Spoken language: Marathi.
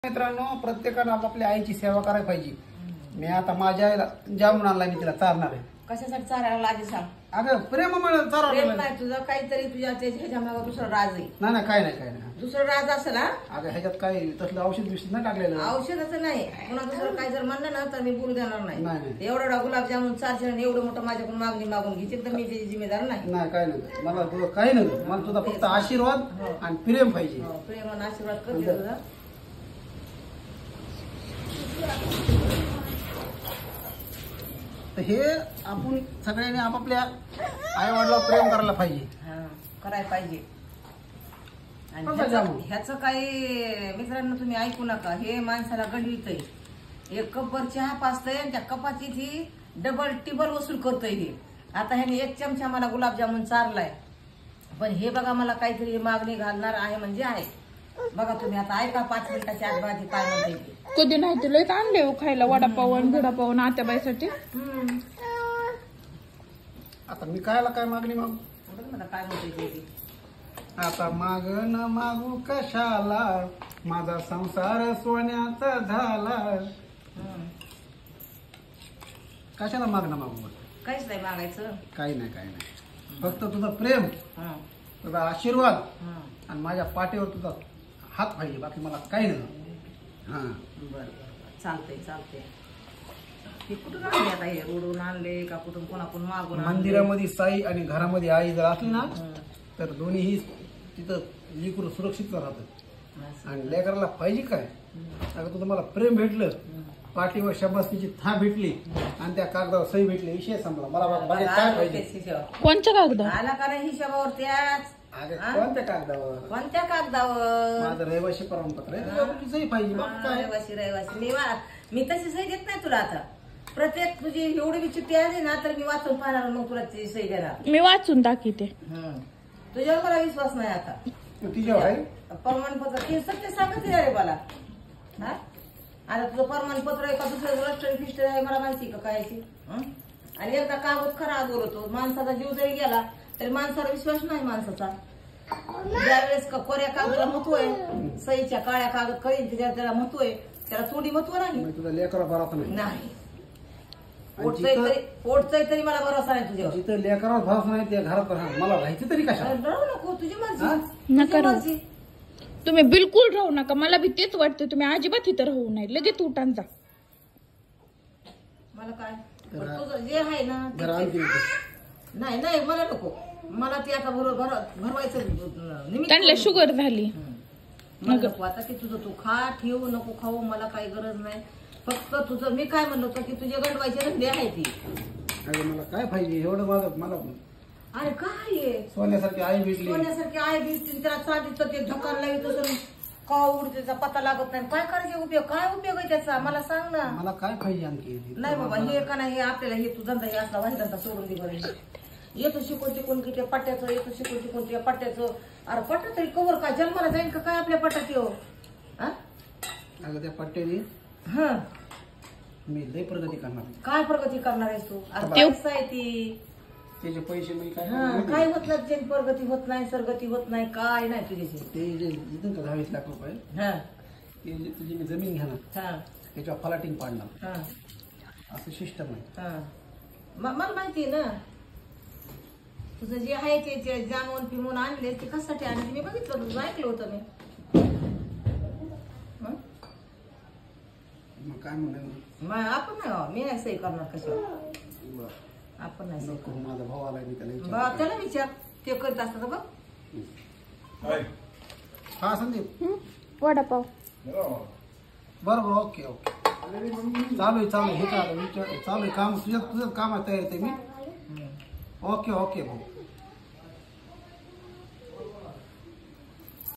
मित्रांनो, प्रत्येकानं आपापल्या आईची सेवा करायला पाहिजे. मी आता माझ्या आईला जामून आणला, मी तिला चारणार आहे. कशासाठी चारायला आधी सांग. अगं प्रेमामुळे चारवलं नाही तुझं काहीतरी तुझ्या ह्याच्या मागं दुसरं राज आहे. नाही काय नाही दुसरं राज असेल हा. अगं ह्याच्यात काय तसलं औषध बिषध नाही टाकलेलं. औषधाचं नाही, पुन्हा दुसरं काय जर म्हणलं ना तर मी बोलू देणार नाही. नाही. एवढा गुलाबजामुन 400 एवढं मोठं माझ्याकडून मागून घ्यायची तर मी त्याची जिम्मेदार नाही. नाही काय नाही, मला तुझं काही नाही. मला तुझा फक्त आशीर्वाद आणि प्रेम पाहिजे. प्रेमानं आशीर्वाद करते तुझा. तर हे आपण सगळ्यांनी आपापल्या आई वडिलांवर प्रेम करायला पाहिजे. करायला पाहिजे. आणि ह्याचं काही मित्रांनो तुम्ही ऐकू नका, हे माणसाला गंडवितय. एक कपभर चहा पाचतय आणि त्या कपाची ती डबल टिबल वसूल करतोय. हे आता ह्याने 1 चमचा मला गुलाबजामुन चारलाय, पण हे बघा मला काहीतरी मागणी घालणार आहे म्हणजे आहे. बघा तुम्ही आता ऐका 5 मिनिटाच्या आत माझी काय म्हणते. कधी नाही तुला आणले खायला वडापाव आणि बिडापाव आत्याबाईसाठी. आता मी काय मागणी मागू मला काय म्हणते. आता माग न मागू कशाला, माझा संसार सोन्याचा झाला. कशाला मागणं मागू? काहीच नाही मागायचं. काही नाही फक्त तुझं प्रेम, तुझा आशीर्वाद आणि माझ्या पाठीवर तुझा हात पाहिजे. बाकी मला काही नाही. बरं चालतंय. हे कुठून आणले आता? हे रोडून आणले का कुठून कोणाकडून मागून? मंदिरामध्ये साई आणि घरामध्ये आई जर असली ना तर दोन्हीही तिथं लेकरू सुरक्षित राहतात. आणि लेकराला पाहिजे काय, अगं तुझं मला प्रेम भेटलं, पाठीवर शबासनीची थाप भेटली आणि त्या कागदावर सही भेटली, विषय संपला. मला काय पाहिजे? कोणच्या कागदा आला का नाही हिशोबावर? त्याच कोणत्या कागदावर? कोणत्या कागदावर? माझं रहिवासी प्रमाणपत्र आहे, त्याच्यावरती सही पाहिजे. रहिवासी मी तशी सही देत नाही तुला. आता प्रत्येक तुझी एवढी बी चिठ्ठी आली ना तर मी वाचून पाहणार, मग तुला सही देणार. मी वाचून दाखवते. तुझ्यावर मला विश्वास नाही आता. तिच्यावर आहे प्रमाणपत्र ते सत्य सांगत रे मला. आता तुझं प्रमाणपत्र आहे का दुसरं रजिस्टर फिस्टर आहे मला माहिती का कायची? आणि एकदा कागद खरा बोलतो, माणसाचा जीव जरी गेला तरी माणसाला विश्वास नाही माणसाचा. ज्यावेळेस कोऱ्या कागदाला महत्व आहे, सईच्या काळ्या कागद कळीन त्याला महत्व आहे, त्याला तोंडी महत्व नाही. तुझा लेकरा भरोसा नाही. पोटचंय तरी मला भरोसा नाही तुझ्यावर. जिथं लेकरावर भरोसा नाही त्या घरात मला राहायचं तरी कशा? राहू नको, तुझी मर्जी. नका राहू. तुम्ही बिलकुल राहू नका. मला भी तेच वाटतं, तुम्ही अजिबात इथं राहू नाही. लगेच उठान जा. मला काय तुझं जे आहे ना नाही मला नको. मला ते आता भरवायचं त्यांना शुगर झाली. नको आता की तुझं तू खा, ठेवू नको खाऊ, मला काही गरज नाही. फक्त तुझं मी काय म्हणलो होतं की तुझे गंडवायचे धंदे आहे ती. मला काय पाहिजे एवढं? मला अरे काय आहे, सोन्यासारखी आई भेटली, सोन्यासारखी आई भेटली, त्याला चांदीचं ते ढक्कन लावित का उडतेचा पत्ता लागत नाही. काय करायचे उपयोग? काय उपयोग आहे त्याचा मला सांग ना. मला काय पाहिजे आणखी? नाही बाबा हे का नाही, हे आपल्याला हे तू धंदा हे असला वाईट सोडून दे बरं. येतो शिकून की त्या पट्ट्याचं, येतो शिकून त्या पट्ट्याचं. अरे पट्टा तरी कवर काय जन्माला जाईल का काय आपल्या पट्ट्यात? येऊ अगं त्या पट्ट्याने मी लय प्रगती करणार. काय प्रगती करणार आहेस तू? पैसा आहे ती, त्याचे पैसे मी काय होत नाही. त्याची प्रगती होत नाही, सरगती होत नाही, काय नाही तुझ्याशी. ते जे इथून का 20 लाख रुपये तुझी मी जमीन घेणार, त्याच्यावर फलाटिंग पाडणार, असं सिस्टम आहे. मला माहिती आहे ना तुझं जे आहे ते जामून पिमून आणले ते कशासाठी आणले मी बघितलं, तुझं ऐकलं होतं मी. मग काय म्हणणार? आपण नाही, मी नाही सही करणार कशावर. आपण नाही सही करणार. माझा भाऊ आलाय, मी त्याला विचार, ते करत असतात बघ. हा संदीप, वडापाव. बरोबर. ओके चालू आहे हे चालू आहे काम. तुझं काम आहे, तयार आहे मी. ओके भाऊ.